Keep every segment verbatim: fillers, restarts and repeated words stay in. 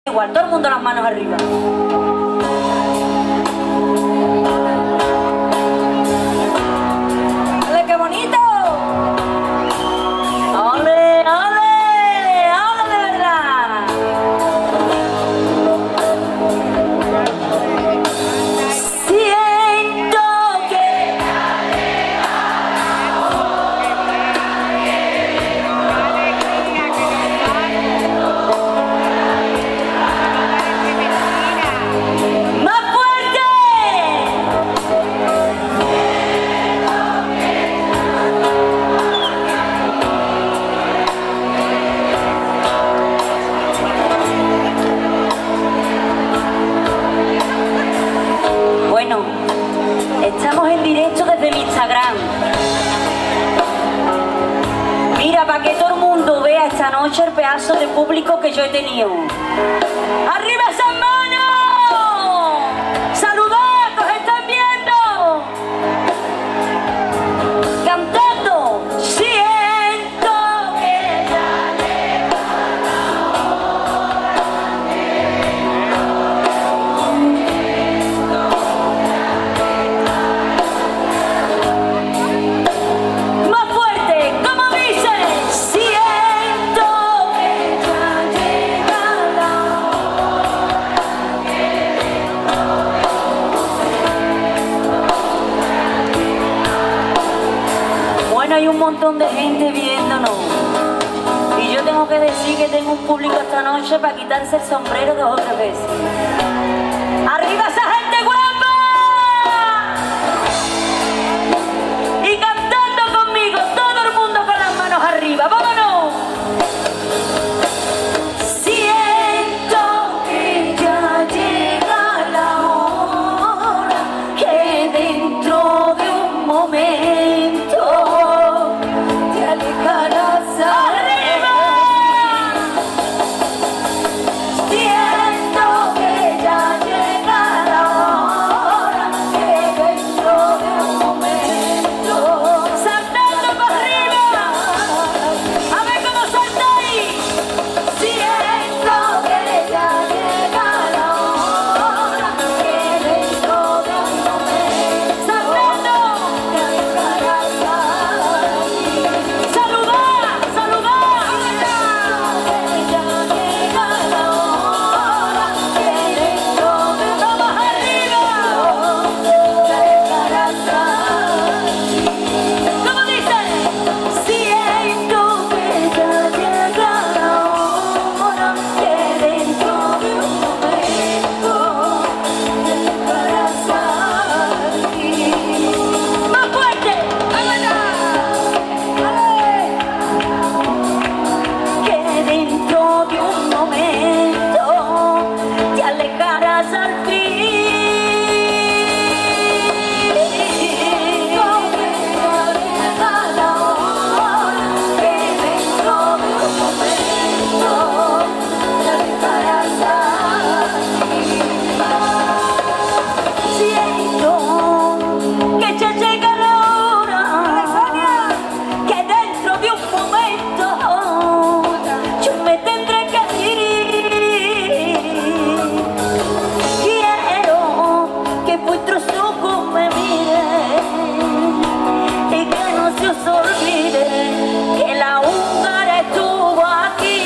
Igual, todo el mundo las manos arriba. ¡Ole, qué bonito! ¡Ole, ole! ¡Ole de verdad! Siento que... ¡Más fuerte! Bueno, estamos en directo desde mi Instagram. Mira, para que todo el mundo vea esta noche el pedazo de público que yo he tenido. ¡Arriba esas manos! ¡Saludad, que os están viendo! Cantando. Siento que ya llega más fuerte, como dice. Siento que ya llega la hora. Bueno, hay un montón de gente viéndonos y yo tengo que decir que tengo un público esta noche para quitarse el sombrero dos o tres veces. ¡Arriba esa gente guapa! Y cantando conmigo, todo el mundo con las manos arriba. ¡Vámonos! Siento que ya llega la hora, que dentro de un momento te alejarás. ¡Arriba! Siento que ya llega la hora, que dentro de un momento saltando para arriba. A ver cómo saltáis. Siento que ya llega la hora, que dentro de un momento saltando te alejarás. Saludad, saludad. Que ya llega la hora, que dentro de un vamos arriba te alejarás. ¿Cómo dice? Siento que ya llega la hora, que dentro de un momento te alejarás aquí. ¡Más fuerte! Que dentro de un momento te alejarás al fin. Siento que ya llega la hora, que dentro de un momento yo me tendré que ir. Quiero que vuestros ojos me miren y que no se os olvide que la húngara estuvo aquí.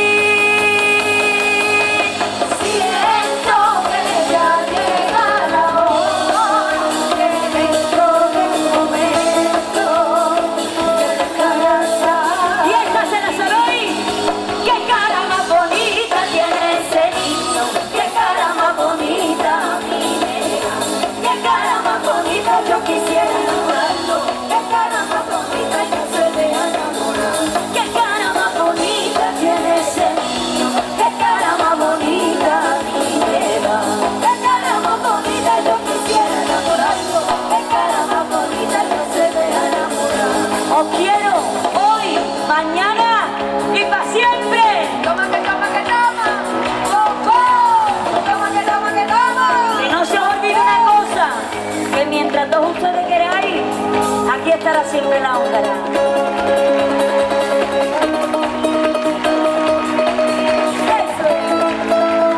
Siento que ya llega la hora, que dentro de un momento te alejarás. Y esta se la sabéis. ¡Qué cara más bonita tiene ese niño! ¡Qué cara más bonita, mi nena! ¡Qué cara más bonita! Yo quisiera enamorarlo. ¡Qué cara más bonita! Yo se me enamorar. ¡Qué cara más bonita tiene ese niño! ¡Qué cara más bonita, mi nena! ¡Qué cara más bonita! Yo quisiera enamorarlo. ¡Qué cara más bonita! Yo se me enamorar. Os quiero hoy, mañana y para siempre. ¡Toma que toma que toma! ¡Ojo! ¡Toma que toma que toma! Que no se os olvide una cosa, que mientras todos ustedes queráis, aquí estará siempre la húngara. Eso.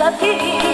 ti.